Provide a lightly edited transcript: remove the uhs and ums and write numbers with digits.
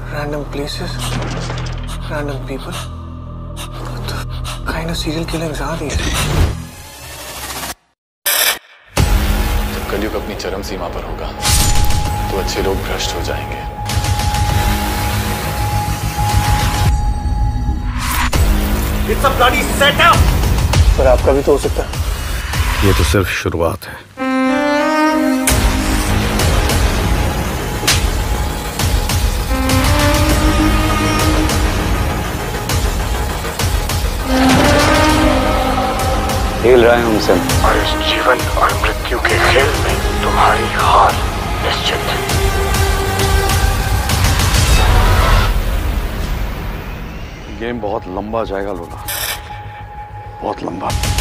random places, random people. What the kind of serial killings are these? जब कलयुग अपनी चरम सीमा पर होगा तो अच्छे लोग भ्रष्ट हो जाएंगे। It's a bloody setup! पर आपका भी तो हो सकता है। ये तो सिर्फ शुरुआत है। खेल रहे हैं हमसे और इस जीवन और मृत्यु के खेल में तुम्हारी हार निश्चित है। गेम बहुत लंबा जाएगा लोला, बहुत लंबा।